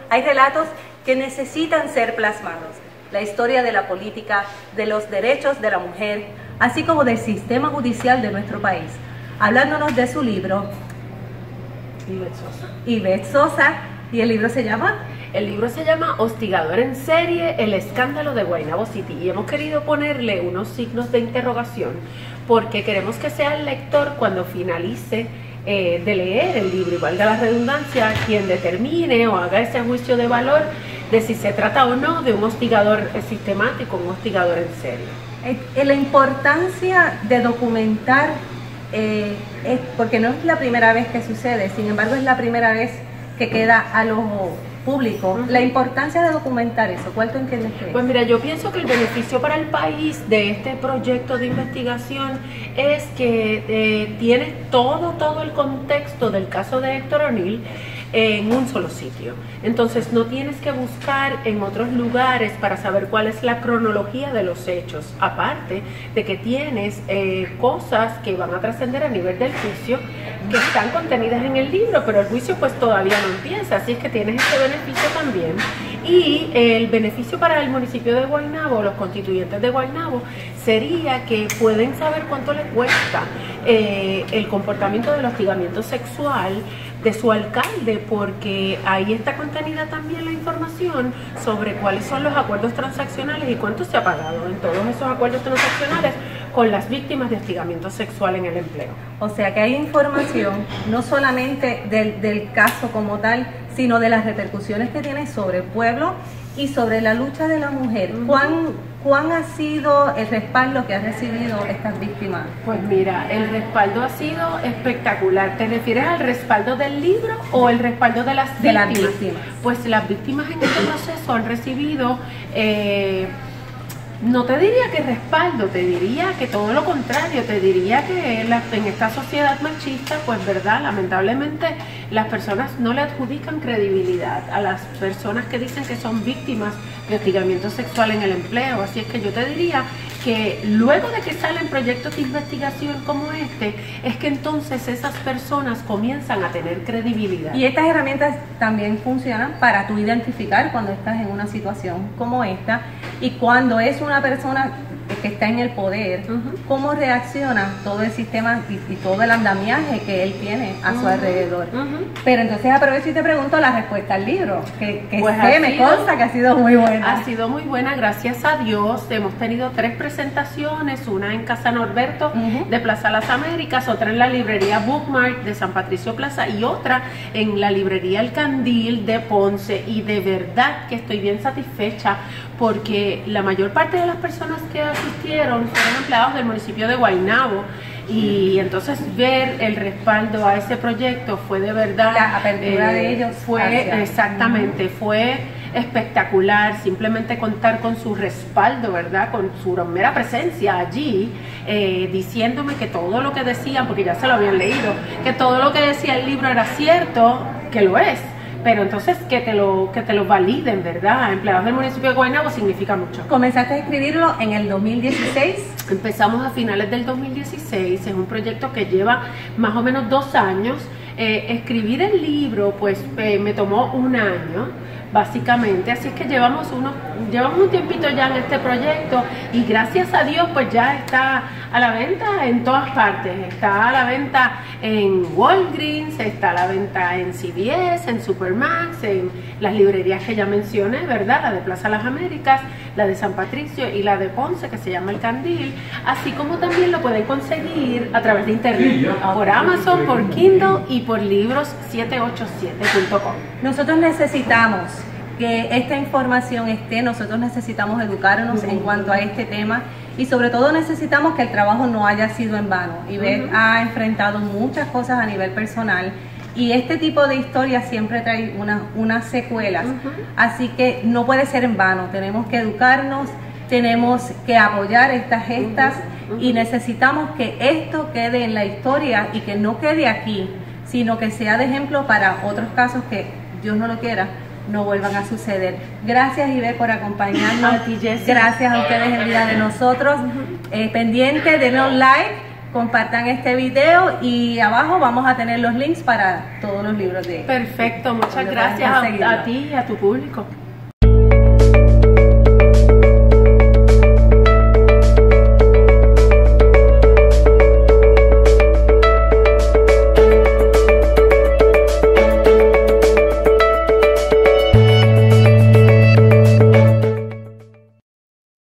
hay relatos que necesitan ser plasmados. La historia de la política, de los derechos de la mujer, así como del sistema judicial de nuestro país. Hablándonos de su libro, Ivette Sosa, y el libro se llama... El libro se llama Hostigador en serie, el escándalo de Guaynabo City, y hemos querido ponerle unos signos de interrogación porque queremos que sea el lector, cuando finalice de leer el libro, y valga la redundancia, quien determine o haga ese juicio de valor de si se trata o no de un hostigador sistemático, un hostigador en serie. La importancia de documentar, porque no es la primera vez que sucede, sin embargo es la primera vez que queda a lo público. La importancia de documentar eso, ¿cuál tú entiendes que es? Pues mira, yo pienso que el beneficio para el país de este proyecto de investigación es que tiene todo el contexto del caso de Héctor O'Neill en un solo sitio. Entonces no tienes que buscar en otros lugares para saber cuál es la cronología de los hechos, aparte de que tienes cosas que van a trascender a nivel del juicio, que están contenidas en el libro, pero el juicio pues todavía no empieza, así es que tienes este beneficio también. Y el beneficio para el municipio de Guaynabo, los constituyentes de Guaynabo, sería que pueden saber cuánto les cuesta el comportamiento del hostigamiento sexual de su alcalde, porque ahí está contenida también la información sobre cuáles son los acuerdos transaccionales y cuánto se ha pagado en todos esos acuerdos transaccionales con las víctimas de hostigamiento sexual en el empleo. O sea que hay información no solamente del caso como tal, sino de las repercusiones que tiene sobre el pueblo y sobre la lucha de la mujer. ¿Cuán ha sido el respaldo que han recibido estas víctimas? Pues mira, el respaldo ha sido espectacular. ¿Te refieres al respaldo del libro o el respaldo de las víctimas? Pues las víctimas en este proceso han recibido... no te diría que respaldo, te diría que todo lo contrario, te diría que en esta sociedad machista, pues verdad, lamentablemente las personas no le adjudican credibilidad a las personas que dicen que son víctimas de hostigamiento sexual en el empleo. Así es que yo te diría que luego de que salen proyectos de investigación como este, es que entonces esas personas comienzan a tener credibilidad. Y estas herramientas también funcionan para tú identificar cuando estás en una situación como esta y cuando es una persona que está en el poder, cómo reacciona todo el sistema y todo el andamiaje que él tiene a su alrededor. Pero entonces aprovecho y te pregunto la respuesta al libro, que pues me consta que ha sido muy buena. Ha sido muy buena, gracias a Dios. Hemos tenido 3 presentaciones, una en Casa Norberto de Plaza Las Américas, otra en la librería Bookmark de San Patricio Plaza y otra en la librería El Candil de Ponce, y de verdad que estoy bien satisfecha porque la mayor parte de las personas que asistieron fueron empleados del municipio de Guaynabo, y entonces ver el respaldo a ese proyecto fue de verdad, la apertura de ellos fue exactamente, fue espectacular. Simplemente contar con su respaldo, verdad, con su mera presencia allí, diciéndome que todo lo que decían, porque ya se lo habían leído, que todo lo que decía el libro era cierto, que lo es, pero entonces que te lo validen, ¿verdad? Empleados del municipio de Guaynabo significa mucho. ¿Comenzaste a escribirlo en el 2016? Empezamos a finales del 2016, es un proyecto que lleva más o menos 2 años. Escribir el libro, pues me tomó 1 año, básicamente, así es que llevamos un tiempito ya en este proyecto, y gracias a Dios pues ya está a la venta en todas partes. Está a la venta en Walgreens, está a la venta en CVS, en Supermax, en las librerías que ya mencioné, ¿verdad? La de Plaza Las Américas, la de San Patricio y la de Ponce, que se llama El Candil, así como también lo pueden conseguir a través de internet, por Amazon, por Kindle y por libros787.com. Nosotros necesitamos que esta información esté, nosotros necesitamos educarnos en cuanto a este tema, y sobre todo necesitamos que el trabajo no haya sido en vano. Ivette ha enfrentado muchas cosas a nivel personal, y este tipo de historias siempre trae unas secuelas, así que no puede ser en vano. Tenemos que educarnos, tenemos que apoyar estas gestas, y necesitamos que esto quede en la historia y que no quede aquí, sino que sea de ejemplo para otros casos que, Dios no lo quiera, no vuelvan a suceder. Gracias, Ivette, por acompañarnos. A ti, Jessy. Gracias a ustedes en vida de nosotros. Pendiente, denle un like, compartan este video y abajo vamos a tener los links para todos los libros de Perfecto, muchas donde gracias pueden conseguirlo. a ti y a tu público.